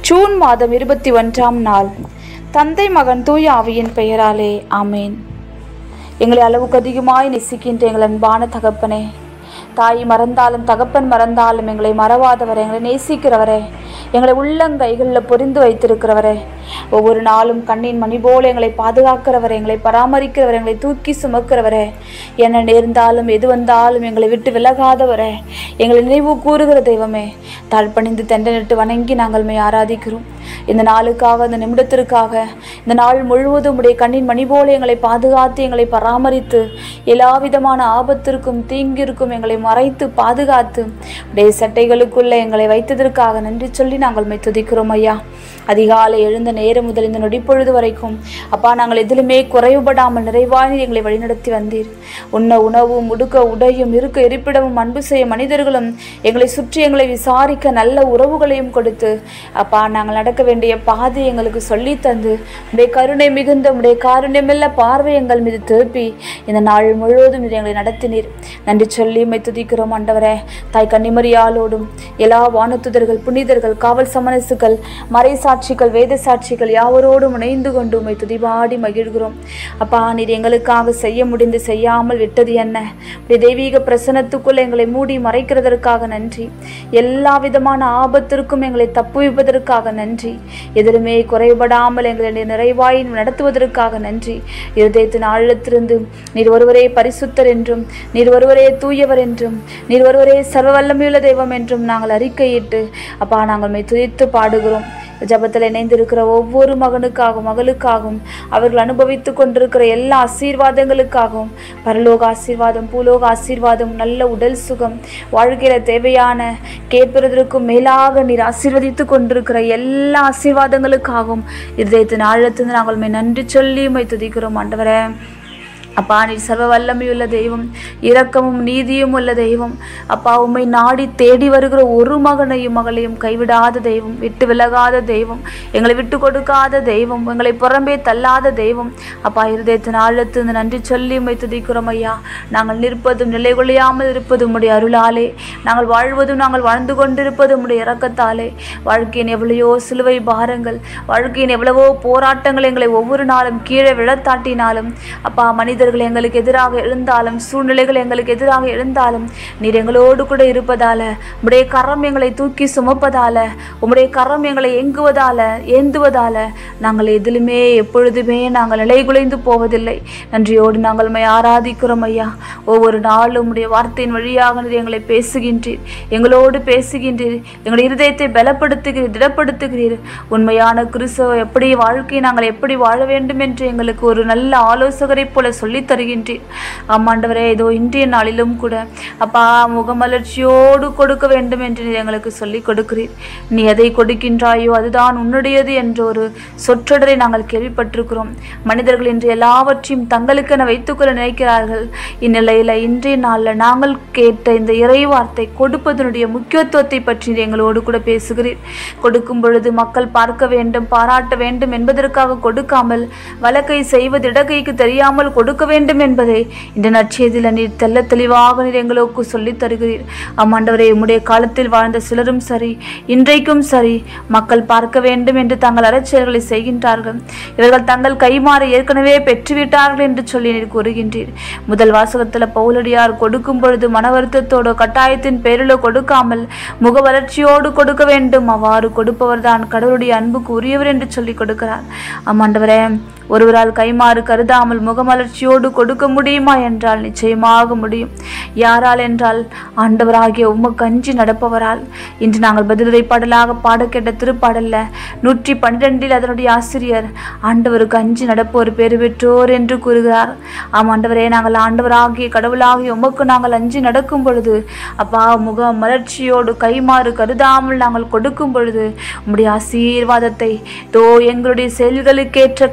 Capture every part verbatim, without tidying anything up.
June மாதம் இருபத்தி ஒன்றாம் நாள். தந்தை மகன் தூய ஆவியின் பெயராலே ஆமேன். எங்களை அளவுக்கு அதிகமாய் நேசிக்கின்ற எங்கள் அன்பான தகப்பனே, தாய் மறந்தாலும் தகப்பன் மறந்தாலும் எங்களை மறவாதவரே, எங்களை நேசிக்கிறவரே, எங்களை உள்ளங்கைகளில் பொரிந்து வைத்திருக்கிறவரே, ஒவ்வொரு நாளும் கண்ணின் மணி போல எங்களை பாதுகாக்கிறவரே, எங்களை பராமரிக்கிறவரே, எங்களை தூக்கி சுமக்கிறவரே, என்ன நேர்ந்தாலும் எது வந்தாலும் எங்களை விட்டு விலகாதவரே, எங்களை நினைவு கூறுகிற தெய்வமே, தாழ்பணிந்து தெண்டனிட்டு வணங்கி நாங்கள் மே ஆராதிக்கிறோம். இந்த நாளுக்காக, இந்த நிமிடத்திற்காக, இந்த நாள் முழுவதும் உடைய கண்ணின் மணி போல எங்களை பாதுகாத்து எங்களை பராமரித்து எல்லா விதமான ஆபத்திற்கும் தீங்கிற்கும் எங்களை மறைத்து பாதுகாத்து உடைய சட்டைகளுக்குள்ள எங்களை வைத்ததற்காக நன்றி சொல்லி நாங்கள் மை துதிக்கிறோம் ஐயா. அதிகாலை எழுந்த நேரம் முதல் இந்த நொடிப்பொழுது வரைக்கும் அப்பா, நாங்கள் எதிலுமே குறைவுபடாமல் நிறைவாய் எங்களை வழிநடத்தி வந்தீர். உண்ண உணவும் உடுக்க உடையும் இருக்க இருப்பிடமும் அன்பு செய்ய மனிதர்களும் எங்களை சுற்றி எங்களை விசாரிக்க நல்ல உறவுகளையும் கொடுத்து அப்பா, நாங்கள் நடக்க வேண்டிய பாதை எங்களுக்கு சொல்லி தந்து உடைய கருணை மிகுந்த உடைய காருண்யமெல்ல பார்வை எங்கள் மீது திருப்பி இந்த நாள் முழுவதும் எங்களை நடத்தினீர். நன்றி சொல்லி மை துதிக்கிறோம் ஆண்டவரே. தாய் கன்னிமரியாளோடும் எல்லா வானத்துதர்கள், புனிதர்கள், காவல் சமணசுகள், மறை சாட்சிகள், வேத சாட்சிகள் யாவரோடும் இணைந்து கொண்டு உம்மை துதிபாடி மகிழ்கிறோம். அப்பா, நீர் எங்களுக்காக செய்ய முடிந்து செய்யாமல் விட்டது என்ன? உடைய தெய்வீக பிரசனத்துக்குள் எங்களை மூடி மறைக்கிறதற்காக நன்றி. எல்லா விதமான ஆபத்திற்கும் எங்களை தப்புவிப்பதற்காக நன்றி. எதிலுமே குறைபடாமல் எங்களை நிறைவாய் நடத்துவதற்காக நன்றி. இருதயத்தின் ஆழத்திலிருந்து நீர் ஒருவரே பரிசுத்தர் என்றும், நீர் ஒருவரே தூயவர் என்றும், நீர் ஒருவரே சர்வ வல்லமையுள்ள தெய்வம் என்றும் நாங்கள் அறிக்கையிட்டு அப்பா, நாங்கள் மை துதித்து பாடுகிறோம். ஜபத்தில் இணைந்திருக்கிற ஒவ்வொரு மகனுக்காகவும் மகளுக்காகவும் அவர்கள் அனுபவித்து கொண்டிருக்கிற எல்லா ஆசீர்வாதங்களுக்காகவும், பரலோக ஆசீர்வாதம், பூலோக ஆசீர்வாதம், நல்ல உடல் சுகம், வாழ்க்கையில தேவையான கேட்பதற்கும் மேலாக நீர் ஆசீர்வதித்து கொண்டிருக்கிற எல்லா ஆசீர்வாதங்களுக்காகவும் இருதயத்தின் ஆழத்திலிருந்து நாங்கள் மை நன்றி சொல்லி மை துதிக்கிறோம் ஆண்டவரே. அப்பா, நீர் சர்வ வல்லமையுள்ள தெய்வம், இரக்கமும் நீதியும் உள்ள தெய்வம். அப்பா, உம்மை நாடி தேடி வருகிற ஒரு மகனையும் மகளையும் கைவிடாத தெய்வம், விட்டு விலகாத தெய்வம், எங்களை விட்டு கொடுக்காத தெய்வம், எங்களை புறம்பே தள்ளாத தெய்வம். அப்பா, இருதயத்தின் ஆழத்து நன்றி சொல்லி உம்மை துதிக்கிறோம் ஐயா. நாங்கள் நிற்பதும் நிலை கொள்ளையாமல் இருப்பதும் உம்முடைய அருளாலே, நாங்கள் வாழ்வதும் நாங்கள் வாழ்ந்து கொண்டிருப்பதும் உம்முடைய இரக்கத்தாலே. வாழ்க்கையின் எவ்வளையோ சிலுவை பாரங்கள், வாழ்க்கையின் எவ்வளவோ போராட்டங்கள் எங்களை ஒவ்வொரு நாளும் கீழே விழத்தாட்டினாலும் அப்பா, மனித எங்களுக்கு எதிராக எழுந்தாலும், சூழ்நிலைகள் எங்களுக்கு எதிராக எழுந்தாலும் நீர் எங்களோடு கூட இருப்பதால, உம்முடைய கரம் எங்களை தூக்கி சுமப்பதால, உம்முடைய கரம் எங்களை ஏங்குவதால ஏந்துவதால நாங்கள் எதிலுமே எப்பொழுதுமே நாங்கள் நிலை குலைந்து போவதில்லை. நன்றியோடு நாங்கள் மை ஆராதிக்கிறோம் ஐயா. ஒவ்வொரு நாளும் உம்முடைய வார்த்தையின் வழியாக நீர் எங்களை பேசுகின்றீர், எங்களோடு பேசுகின்றீர், எங்களுடைய இருதயத்தை பலப்படுத்துகிறீர், திடப்படுத்துகிறீர். உண்மையான கிறிஸ்தவ எப்படி வாழ்க்கையை நாங்கள் எப்படி வாழ வேண்டும் என்று எங்களுக்கு ஒரு நல்ல ஆலோசகரை போல சொல்லி தருகின்றீர். ஆமாண்டவரே, இதோ இன்றைய நாளிலும் கூட அப்பா, முகமலர்ச்சியோடு கொடுக்க வேண்டும் என்று நீர் எங்களுக்கு சொல்லிக் கொடுக்கிறீர். நீ எதை கொடுக்கின்றாயோ அதுதான் உன்னுடையது என்ற ஒரு சொற்றொடரை நாங்கள் கேள்விப்பட்டிருக்கிறோம். மனிதர்கள் இன்று எல்லாவற்றையும் தங்களுக்கென வைத்துக்கொள்ள நினைக்கிறார்கள். இந்நிலையில இன்றைய நாளில் நாங்கள் கேட்ட இந்த இறை வார்த்தை கொடுப்பதனுடைய முக்கியத்துவத்தை பற்றி எங்களோடு கூட பேசுகிறீர். கொடுக்கும் பொழுது மக்கள் பார்க்க வேண்டும், பாராட்ட வேண்டும் என்பதற்காக கொடுக்காமல், வழக்கை செய்வது இடக்கைக்கு தெரியாமல் கொடுக்க வேண்டும் என்பதை இந்த நற்செய்தியில் நீர் தெல்ல தெளிவாக நீர் எங்களுக்கு சொல்லித் தருகிறீர். ஆமாண்டவரே, உம்முடைய காலத்தில் வாழ்ந்த சிலரும் சரி, இன்றைக்கும் சரி, மக்கள் பார்க்க வேண்டும் என்று தங்கள் அறச்செயல்களை செய்கின்றார்கள். இவர்கள் தங்கள் கைமாறு ஏற்கனவே பெற்றுவிட்டார்கள் என்று சொல்லி நீர் கூறுகின்றீர். முதல் வாசகத்தில் பவுலடியார் கொடுக்கும் பொழுது மன வருத்தத்தோடு கட்டாயத்தின் பேரிலோ கொடுக்காமல் முக வளர்ச்சியோடு கொடுக்க வேண்டும், அவ்வாறு கொடுப்பவர் தான் கடவுளுடைய அன்புக்கு உரியவர் என்று சொல்லி கொடுக்கிறார். ஆமாண்டவரே, ஒருவரால் கைமாறு கருதாமல் முகமலர்ச்சியோடு கொடுக்க முடியுமா என்றால் நிச்சயமாக முடியும். யாரால் என்றால் ஆண்டவராகிய உமக்கு அஞ்சி நடப்பவரால். இன்று நாங்கள் பதிலுரை பாடலாக பாட கேட்ட திருப்பாடல்ல நூற்றி பன்னிரெண்டில் அதனுடைய ஆசிரியர் ஆண்டவருக்கு அஞ்சி நடப்போர் பேறு பெற்றோர் என்று கூறுகிறார். ஆம் ஆண்டவரே, நாங்கள் ஆண்டவராகிய கடவுளாகிய உமக்கு நாங்கள் அஞ்சி நடக்கும் பொழுது அப்பா, முக மலர்ச்சியோடு கைமாறு கருதாமல் நாங்கள் கொடுக்கும் பொழுது உம்முடைய ஆசீர்வாதத்தை தோ எங்களுடைய செயல்களுக்கேற்ற கைமாறு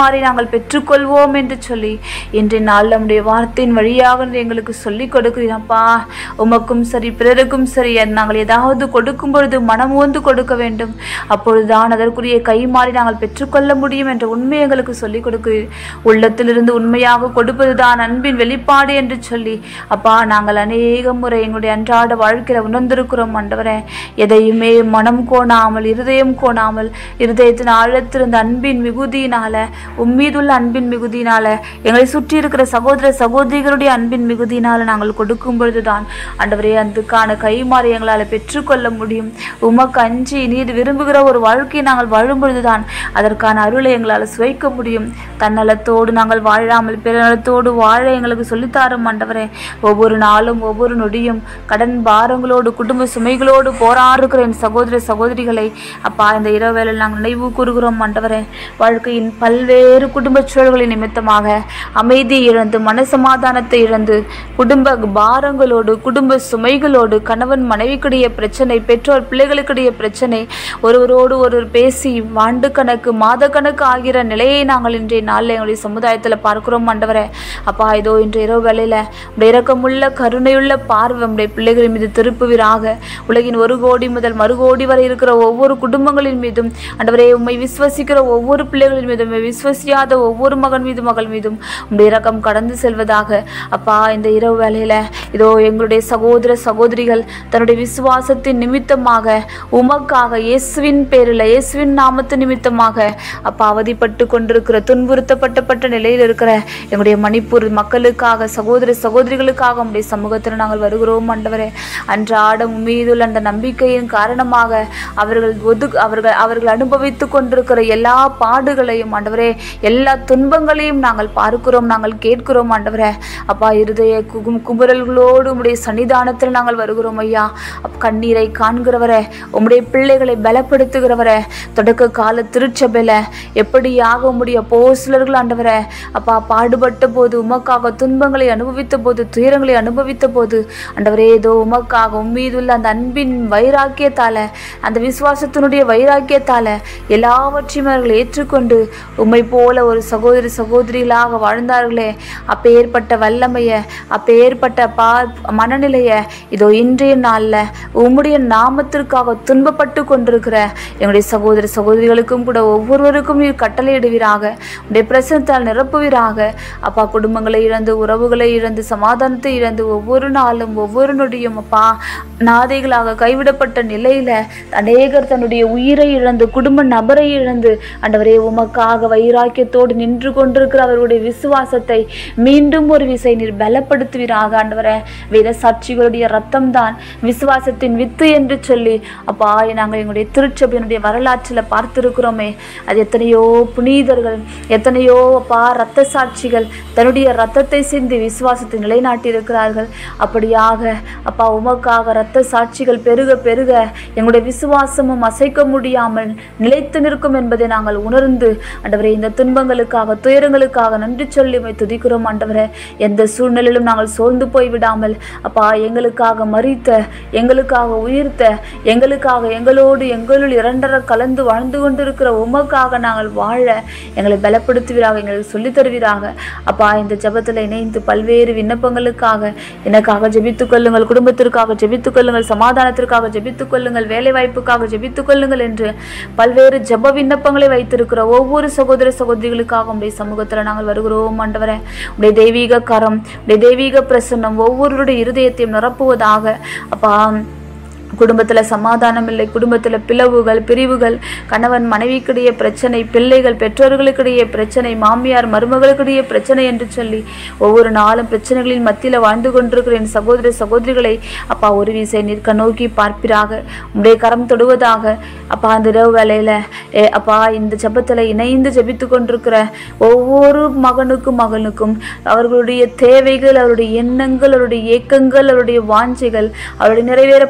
கைமாறி நாங்கள் பெற்றுக்கொள்வோம் என்று சொல்லி இன்றைய நாள் நம்முடைய வார்த்தையின் வழியாக எங்களுக்கு சொல்லிக் கொடுக்கிறீரப்பா. உமக்கும் சரி பிறருக்கும் சரி நாங்கள் ஏதாவது கொடுக்கும் பொழுது மனமோந்து கொடுக்க வேண்டும். அப்பொழுதுதான் அதற்குரிய கைமாறி நாங்கள் பெற்றுக்கொள்ள முடியும் என்ற உண்மை எங்களுக்கு சொல்லிக் கொடுக்கிறீர். உள்ளத்திலிருந்து உண்மையாக கொடுப்பதுதான் அன்பின் வெளிப்பாடு என்று சொல்லி அப்பா நாங்கள் அநேக முறை எங்களுடைய அன்றாட வாழ்க்கையில உணர்ந்திருக்கிறோம் ஆண்டவரே. எதையுமே மனம் கோணாமல் இருதயம் கோணாமல் இருதயத்தின் ஆழத்திருந்த அன்பின் மிகுதியினால உம்மீதுள்ள அன்பின் மிகுதியினால எங்களை சுற்றி இருக்கிற சகோதர சகோதரிகளுடைய அன்பின் மிகுதியினால நாங்கள் கொடுக்கும் பொழுதுதான் ஆண்டவரே அதுக்கான கைமாறி எங்களால் பெற்றுக்கொள்ள முடியும். உமக்கு அஞ்சி நீர் விரும்புகிற ஒரு வாழ்க்கையை நாங்கள் வாழும் பொழுதுதான் அதற்கான அருளை எங்களால் சுவைக்க முடியும். தன்னலத்தோடு நாங்கள் வாழாமல் பிறநலத்தோடு வாழ எங்களுக்கு சொல்லித்தாரும் ஆண்டவரே. ஒவ்வொரு நாளும் ஒவ்வொரு நொடியும் கடன் பாரங்களோடு குடும்ப சுமைகளோடு போராடுகிற என் சகோதர சகோதரிகளை அப்பா இந்த இரவேளையில் நாங்கள் நினைவு கூறுகிறோம் ஆண்டவரே. வாழ்க்கையின் பல்வேறு குடும்ப சூழல்களின் நிமித்தமாக அமைதி இழந்து மனசமாதானத்தை இழந்து குடும்ப பாரங்களோடு குடும்ப சுமைகளோடு கணவன் மனைவிக்கிடையே பிரச்சனை, பெற்றோர் பிள்ளைகளுக்கிடையே பிரச்சனை, ஒருவரோடு ஒருவர் பேசி ஆண்டு கணக்கு மாத கணக்கு ஆகிற நிலையை நாங்கள் இன்றைய நாளில் எங்களுடைய சமுதாயத்தில் பார்க்கிறோம் ஆண்டவரே. அப்பா இதோ இன்று இரவு வேளையில உடைய இரக்கமுள்ள கருணையுள்ள பார்வை உடைய பிள்ளைகளின் மீது திருப்புவீராக. உலகின் ஒரு கோடி முதல் மறுகோடி வரை இருக்கிற ஒவ்வொரு குடும்பங்களின் மீதும் ஆண்டவரே உம்மை விசுவசிக்கிற ஒவ்வொரு பிள்ளைகளின் மீதும் விசுவசியாத ஒவ்வொரு மகன் மீதும் மகள் மீதும் உடைய இரக்கம் கடந்து செல்வதாக. அப்பா இந்த இரவு வேளையில இதோ எங்களுடைய சகோதர சகோதரிகள் தன்னுடைய விசுவாசத்தின் நிமித்தமாக உமக்காக இயேசுவின் பேரில் இயேசுவின் நாமத்து நிமித்தமாக அப்பா அவதிப்பட்டு கொண்டிருக்கிற துன்புறுத்தப்பட்டப்பட்ட நிலையில் இருக்கிற எங்களுடைய மணிப்பூர் மக்களுக்காக சகோதர சகோதரிகளுக்காக உடைய சமூகத்தில் நாங்கள் வருகிறோம் ஆண்டவரே. அன்றாடம் மீதுள்ள அந்த நம்பிக்கையின் காரணமாக அவர்கள் ஒது அவர்கள் அவர்கள் அனுபவித்துக் கொண்டிருக்கிற எல்லா பாடுகளையும் ஆண்டவரே எல்லா துன்பங்களையும் நாங்கள் பார்க்கிறோம், நாங்கள் கேட்கிறோம் ஆண்டவரே. அப்பா இருதய குகும் குமுறல்களோடு உம்முடைய சன்னிதானத்தில் நாங்கள் வருகிறோம் ஐயா. கண்ணீரை காண்கிறவரே, உம்முடைய பிள்ளைகளை பலப்படுத்துகிறவரே, தொடக்க கால திருச்சபையில எப்படியாக உம்முடைய அப்போஸ்தலர்கள் ஆண்டவரே அப்பா பாடுபட்ட போது உமக்காக துன்பங்களை அனுபவித்த போது துயரங்களை அனுபவித்த போது ஆண்டவரே ஏதோ உமக்காக உம்மீதுள்ள அந்த அன்பின் வைராக்கியத்தால அந்த விசுவாசத்தினுடைய வைராக்கியத்தால எல்லாவற்றையும் அவர்கள் ஏற்றுக்கொண்டு உம்மை போல ஒரு சகோதரி சகோதரிகளாக வாழ்ந்தார்களே. அப்பேற்பட்ட வல்லமைய அப்பேற்பட்ட பா மனநிலைய இதோ இன்றைய நாள்ல உம்முடைய நாமத்திற்காக துன்பப்பட்டு கொண்டிருக்கிற எங்களுடைய சகோதர சகோதரிகளுக்கும் கூட ஒவ்வொருவருக்கும் நீர் கட்டளையிடுவீராக. உடைய பிரசனத்தால் நிரப்புவீராக. அப்பா குடும்பங்களை இழந்து உறவுகளை இழந்து சமாதானத்தை இழந்து ஒவ்வொரு நாளும் ஒவ்வொரு நொடியும் அப்பா நாதைகளாக கைவிடப்பட்ட நிலையில அநேகர் தன்னுடைய உயிரை இழந்து குடும்ப நபரை இழந்து ஆண்டவரே உமக்காக வைராக்கியத்தோடு நின்று கொண்டிருக்கிற அவர்களுடைய விசுவாசத்தை மீண்டும் ஒரு விசை நீர் பலப்படுத்துவீராக ஆண்டவரே. வேத சாட்சிகளுடைய ரத்தம் தான் விசுவாசத்தின் வித்து என்று சொல்லி அப்பா நாங்கள் எங்களுடைய திருச்சபையினுடைய வரலாற்றில் பார்த்திருக்கிறோமே. அது எத்தனையோ புனிதர்கள் எத்தனையோ அப்பா இரத்த சாட்சிகள் தன்னுடைய இரத்தத்தை சிந்தி விசுவாசத்தை நிலைநாட்டி இருக்கிறார்கள். அப்படியாக அப்பா உமக்காக இரத்த சாட்சிகள் பெருக பெருக எங்களுடைய விசுவாசமும் அசைக்க முடியாமல் நிலைத்து நிற்கும் என்பதை நாங்கள் உணர்ந்து ஆண்டவரே இந்த துன்பங்களுக்காக துயரங்களுக்காக நன்றி சொல்லி துதிக்கிறோம் ஆண்டவரே. எந்த சூழ்நிலையிலும் நாங்கள் சோர்ந்து போய் விடாமல் அப்பா எங்களுக்காக மரித்த எங்களுக்காக உயிர்த்த எங்களுக்காக எங்களோடு எங்களுள் இரண்டர கலந்து வாழ்ந்து கொண்டிருக்கிற உமக்காக நாங்கள் வாழ எங்களை பலப்படுத்துவீராக, எங்களுக்கு சொல்லித் தருவீராக. அப்பா இந்த ஜெபத்தில் இணைந்து பல்வேறு விண்ணப்பங்களுக்காக எனக்காக ஜெபித்துக் கொள்ளுங்கள், குடும்பத்திற்காக ஜெபித்துக் கொள்ளுங்கள், சமாதானத்திற்காக ஜெபித்துக் கொள்ளுங்கள், வேலை வாய்ப்புக்காக ஜெபித்துக் கொள்ளுங்கள் என்று பல்வேறு ஜெப விண்ணப்பங்களை வைத்திருக்கிற ஒவ்வொரு சகோதர சகோதரிகளுக்காக உடைய சமூகத்தில் நாங்கள் வருகிறோம் ஆண்டவரே. உடைய தெய்வீக கரம் உடைய தெய்வீக பிரசன்னம் ஒவ்வொருடைய இருதயத்தையும் நிரப்புவதாக. அப்பா குடும்பத்துல சமாதானம் இல்லை, குடும்பத்துல பிளவுகள் பிரிவுகள், கணவன் மனைவிக்கிடையே பிரச்சனை, பிள்ளைகள் பெற்றோர்களுக்கிடையே பிரச்சனை, மாமியார் மருமகளுக்கிடையே பிரச்சனை என்று சொல்லி ஒவ்வொரு நாளும் பிரச்சனைகளின் மத்தியில வாழ்ந்து கொண்டிருக்கிற என் சகோதர சகோதரிகளை அப்பா ஒரு விசை நிற்க நோக்கி பார்ப்பீராக, உடைய கரம் தொடுவதாக. அப்பா அந்த இரவு வேலையில ஏ அப்பா இந்த ஜெபத்துல இணைந்து ஜெபித்து கொண்டிருக்கிற ஒவ்வொரு மகனுக்கும் மகனுக்கும் அவர்களுடைய தேவைகள், அவருடைய எண்ணங்கள், அவருடைய ஏக்கங்கள், அவருடைய வாஞ்சைகள், அவருடைய நிறைவேறப்படாத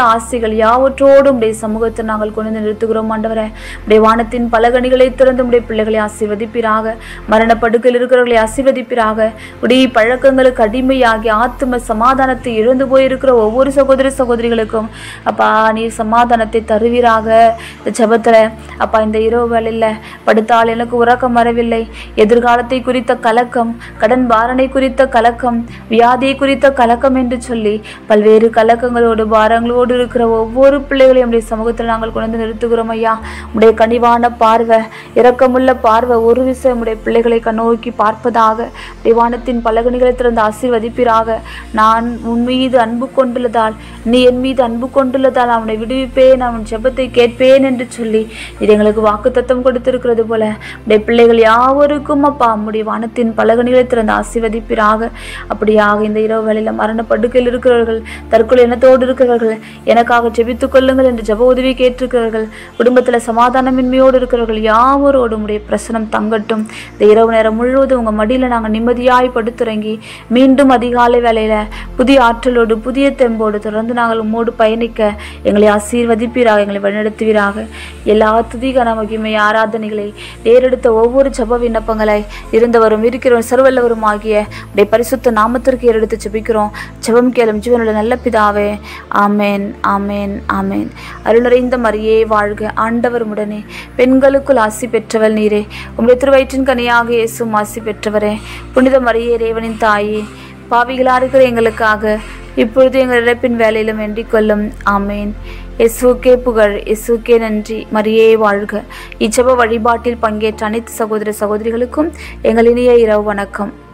ஆசைகள் யாவற்றோடும் உடைய சமூகத்தை நாங்கள் கொண்டு வந்து நிறுத்துகிறோம் ஆண்டவரே. உடைய வானத்தின் பலகணிகளை திறந்து உடைய பிள்ளைகளை ஆசீர்வதிப்பீராக. மரண படுக்கையில் இருக்கிறவர்களை ஆசீர்வதிப்பீராக. உடைய பழக்கங்களுக்கு அடிமையாகி ஆத்தும சமாதானத்தை இழந்து போயிருக்கிற ஒவ்வொரு சகோதர சகோதரிகளுக்கும் அப்பா நீர் சமாதானத்தை தருவீராக. இந்த ஜெபத்துல அப்பா இந்த இரவு வேளையில படுத்தால் எனக்கு உறக்கம் வரவில்லை, எதிர்காலத்தை குறித்த கலக்கம், கடன் பாரனை குறித்த கலக்கம், வியாதியை குறித்த கலக்கம் என்று சொல்லி பல்வேறு கலக்கங்களோடு பாரங்களோடு இருக்கிற ஒவ்வொரு பிள்ளைகளையும் நம்முடைய சமூகத்தில் நாங்கள் கொண்டு வந்து நிறுத்துகிறோம் ஐயா. உடைய கனிவான பார்வை, இரக்கமுள்ள பார்வை ஒரு விஷயம் உடைய பிள்ளைகளை கண்ணோக்கி பார்ப்பதாக. வானத்தின் பலகணிகளை திறந்து ஆசீர்வதிப்பீராக. நான் உன் மீது அன்பு கொண்டுள்ளதால், நீ என் மீது அன்பு கொண்டுள்ளதால் அவனை விடுவிப்பேன், அவன் ஜெபத்தை கேட்பேன் என்று சொல்லி இது எங்களுக்கு வாக்கு தத்தம் கொடுத்திருக்கிறது போல உடைய பிள்ளைகள் யாவருக்கும் அப்பா நம்முடைய வானத்தின் பலகணிகளை திறந்து ஆசீர்வதிப்பீராக. அப்படியாக இந்த இரவு வேளையில மரண படுக்கையில் இருக்கிறவர்கள், தற்கொலை எண்ணத்தோடு இருக்கிறவர்கள், எனக்காக ஜெபித்துக் கொள்ளுங்கள் என்று ஜெப உதவி கேட்டிருக்கிறவர்கள், குடும்பத்துல சமாதானமின்மையோடு இருக்கிறவர்கள் யாவரோடு உடைய பிரசனம் தங்கட்டும். இந்த இரவு நேரம் முழுவதும் உங்க மடியில நாங்கள் நிம்மதியாய் படுத்துறங்கி மீண்டும் அதிகாலை வேளையில புதிய ஆற்றலோடு புதிய தெம்போடு தொடர்ந்து நாங்கள் உம்மோடு பயணிக்க எங்களை ஆசீர்வதிப்பீராக, எங்களை வழிநடத்துவீராக. எல்லா துதிகன மகிமை ஆராதனைகளை நேரெடுத்த ஒவ்வொரு ஜெப விண்ணப்பங்களை இருந்தவரும் இருக்கிறவரும் சர்வல்லவரும் ஆகிய உடைய பரிசுத்த நாமத்திற்கு ஏறெடுத்து ஜெபிக்கிறோம். ஜெபம் கேளும் ஜீவனுள்ள நல்ல பிதாவே. ஆமேன், ஆமேன், ஆமேன். அருள் நிறைந்த மரியே வாழ்க, ஆண்டவர் உடனே, பெண்களுக்குள் ஆசி பெற்றவள் நீரே, உம்முடைய திருவயிற்றின் கனியாக இயேசுவும் ஆசி பெற்றவரே. புனித மரியே இறைவனின் தாயே, பாவிகளா இருக்கிற எங்களுக்காக இப்பொழுது எங்கள் இறப்பின் வேலையிலும் வேண்டிக் கொள்ளும். ஆமேன். இயேசுவுக்கே புகழ், இயேசுவுக்கே நன்றி. மரியே வாழ்க. இச்செப வழிபாட்டில் பங்கேற்ற அனைத்து சகோதர சகோதரிகளுக்கும் எங்கள் இனிய இரவு வணக்கம்.